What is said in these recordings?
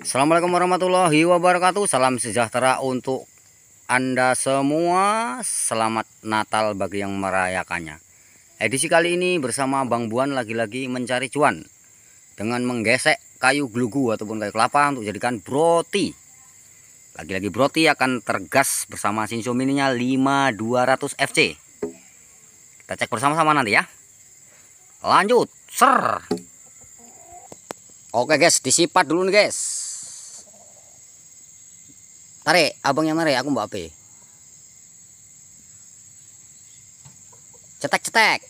Assalamualaikum warahmatullahi wabarakatuh. Salam sejahtera untuk Anda semua. Selamat Natal bagi yang merayakannya. Edisi kali ini bersama Bang Buan lagi-lagi mencari cuan dengan menggesek kayu glugu ataupun kayu kelapa untuk jadikan broti. Lagi-lagi broti akan tergas bersama Shinzo mininya 5200 FC. Kita cek bersama-sama nanti ya. Lanjut, ser. Oke guys, disipat dulu nih guys. Tarik, abang yang narik, aku mbak P. Cetek-cetek.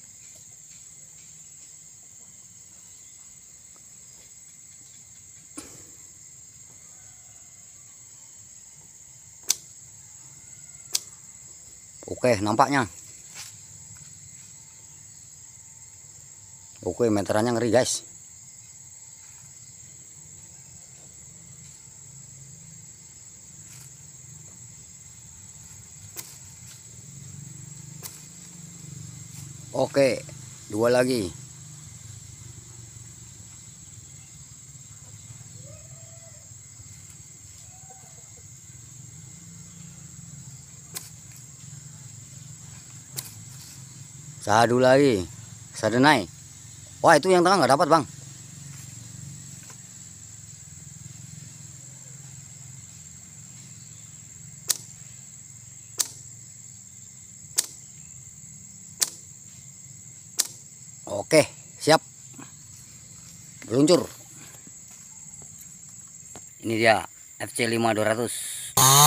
Oke, nampaknya. Oke, meterannya ngeri guys. Oke, dua lagi. Satu lagi. Sadenai. Wah, itu yang tengah nggak dapat, Bang. Oke, siap. Meluncur. Ini dia FC 5200.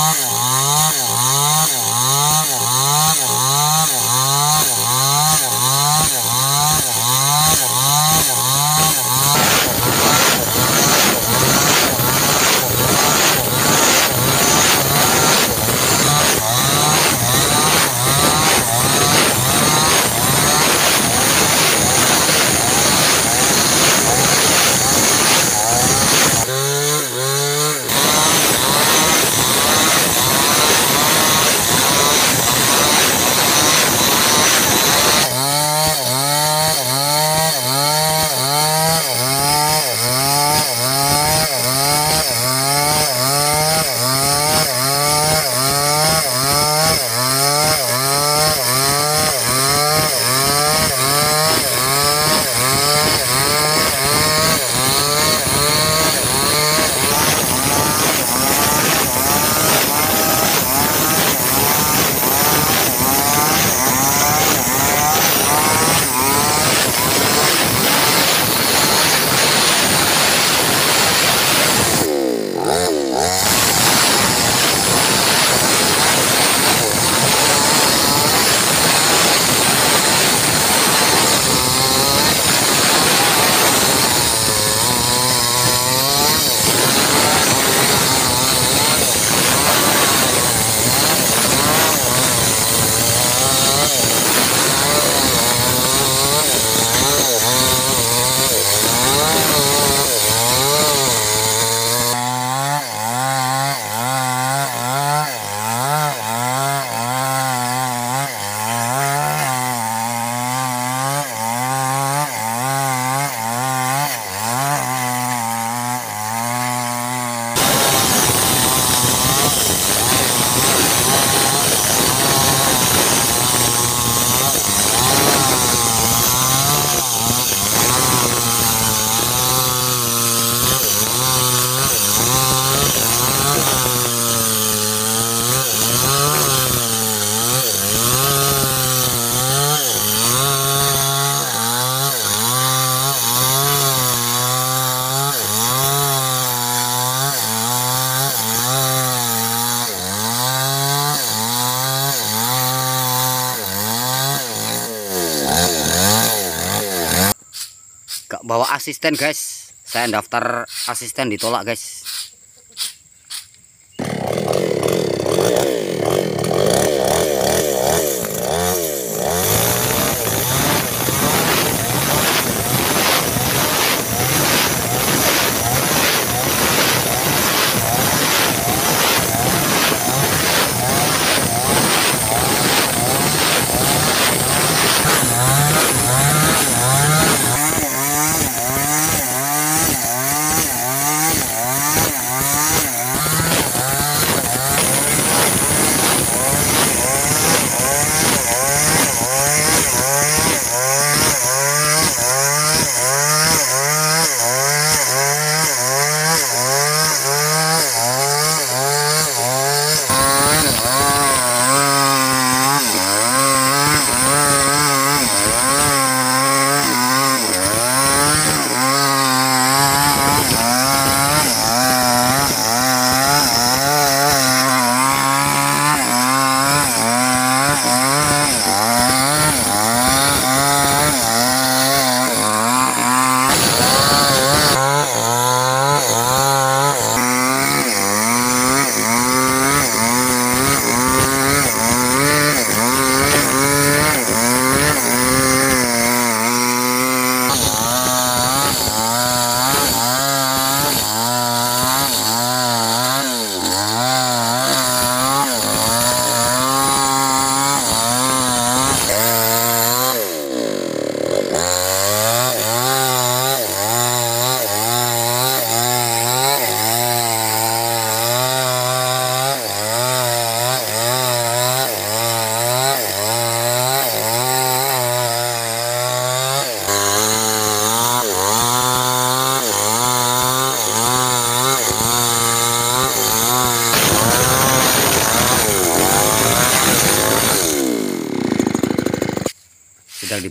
Gak bawa asisten guys. Saya daftar asisten ditolak guys.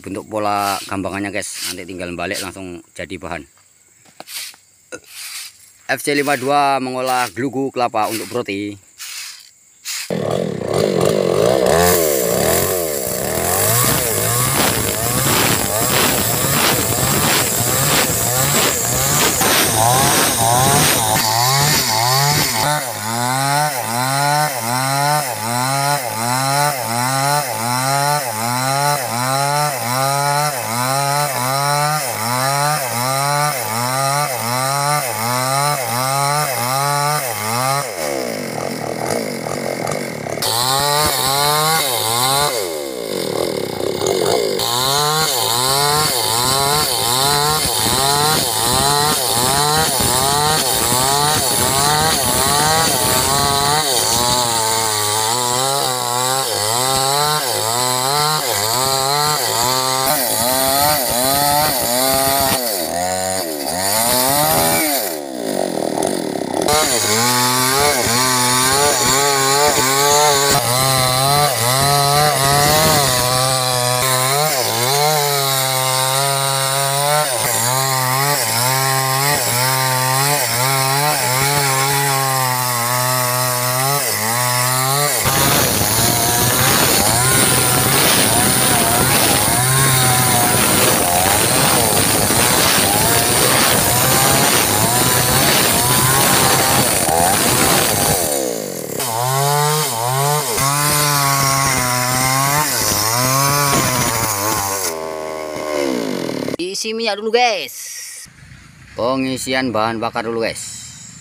dibentuk pola gambangannya guys, nanti tinggal balik langsung jadi bahan. FC52 mengolah glugu kelapa untuk roti. Isi minyak dulu guys. Pengisian bahan bakar dulu guys.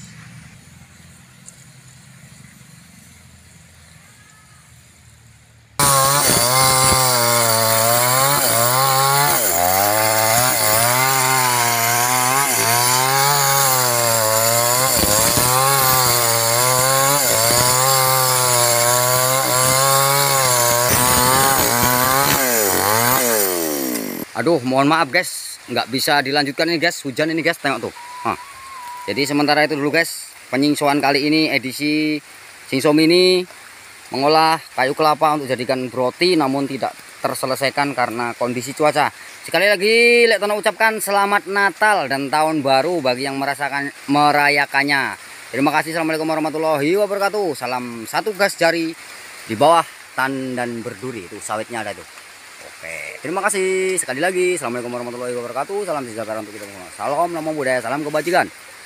Aduh, mohon maaf guys, nggak bisa dilanjutkan ini guys, hujan ini guys, tengok tuh. Jadi sementara itu dulu guys, penyingsauan kali ini edisi Singso Mini mengolah kayu kelapa untuk jadikan roti, namun tidak terselesaikan karena kondisi cuaca. Sekali lagi, Lek Tono ucapkan selamat Natal dan Tahun Baru bagi yang merayakannya. Terima kasih, assalamualaikum warahmatullahi wabarakatuh. Salam satu gas jari di bawah tandan berduri, itu sawitnya ada tuh. Oke, terima kasih sekali lagi. Assalamualaikum warahmatullahi wabarakatuh. Salam sejahtera untuk kita semua. Salam, namo buddhaya, salam kebajikan.